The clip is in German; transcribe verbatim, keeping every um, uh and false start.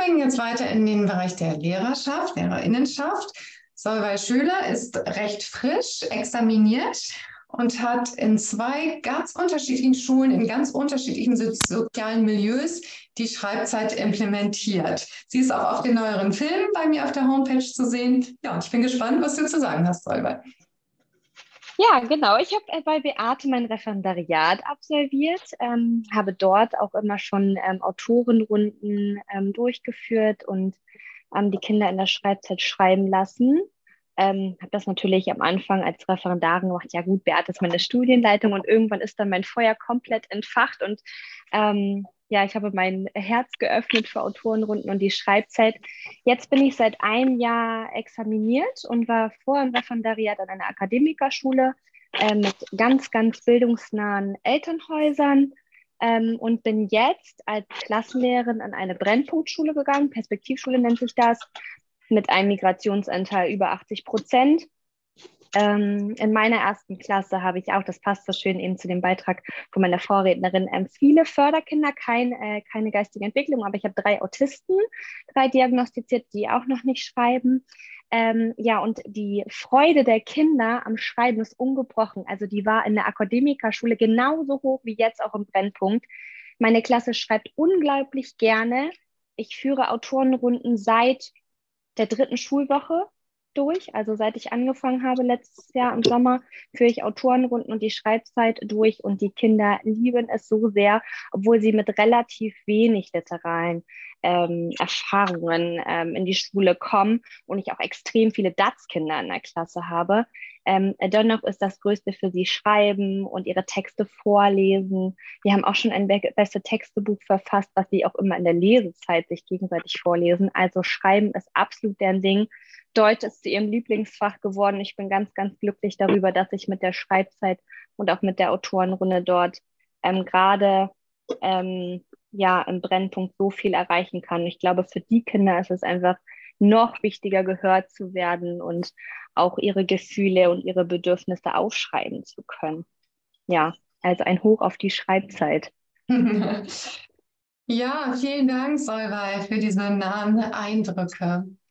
gehen jetzt weiter in den Bereich der Lehrerschaft, Lehrerinnenschaft. Solveig Schüler ist recht frisch examiniert und hat in zwei ganz unterschiedlichen Schulen, in ganz unterschiedlichen so sozialen Milieus die Schreibzeit implementiert. Sie ist auch auf den neueren Filmen bei mir auf der Homepage zu sehen. Ja, und ich bin gespannt, was du zu sagen hast, Solveig. Ja, genau. Ich habe äh, bei Beate mein Referendariat absolviert, ähm, habe dort auch immer schon ähm, Autorenrunden ähm, durchgeführt und ähm, die Kinder in der Schreibzeit schreiben lassen. Ähm, habe das natürlich am Anfang als Referendarin gemacht. Ja gut, Beate ist meine Studienleitung und irgendwann ist dann mein Feuer komplett entfacht und ähm, ja, ich habe mein Herz geöffnet für Autorenrunden und die Schreibzeit. Jetzt bin ich seit einem Jahr examiniert und war vorher im Referendariat an einer Akademikerschule äh, mit ganz, ganz bildungsnahen Elternhäusern ähm, und bin jetzt als Klassenlehrerin an eine Brennpunktschule gegangen. Perspektivschule nennt sich das, mit einem Migrationsanteil über achtzig Prozent. Ähm, in meiner ersten Klasse habe ich auch, das passt so schön eben zu dem Beitrag von meiner Vorrednerin, ähm, viele Förderkinder, kein, äh, keine geistige Entwicklung, aber ich habe drei Autisten, drei diagnostiziert, die auch noch nicht schreiben. Ähm, ja, und die Freude der Kinder am Schreiben ist ungebrochen. Also die war in der Akademikerschule genauso hoch wie jetzt auch im Brennpunkt. Meine Klasse schreibt unglaublich gerne. Ich führe Autorenrunden seit der dritten Schulwoche durch. Also seit ich angefangen habe letztes Jahr im Sommer, führe ich Autorenrunden und die Schreibzeit durch und die Kinder lieben es so sehr, obwohl sie mit relativ wenig literalen ähm, Erfahrungen ähm, in die Schule kommen und ich auch extrem viele D A Z-Kinder in der Klasse habe. Ähm, dennoch ist das Größte für sie Schreiben und ihre Texte vorlesen. Wir haben auch schon ein be beste Textebuch verfasst, was sie auch immer in der Lesezeit sich gegenseitig vorlesen. Also Schreiben ist absolut deren Ding. Deutsch ist zu ihrem Lieblingsfach geworden. Ich bin ganz, ganz glücklich darüber, dass ich mit der Schreibzeit und auch mit der Autorenrunde dort ähm, gerade ähm, ja, im Brennpunkt so viel erreichen kann. Ich glaube, für die Kinder ist es einfach noch wichtiger, gehört zu werden und auch ihre Gefühle und ihre Bedürfnisse aufschreiben zu können. Ja, also ein Hoch auf die Schreibzeit. Ja, vielen Dank, Solveig, für diese nahen Eindrücke.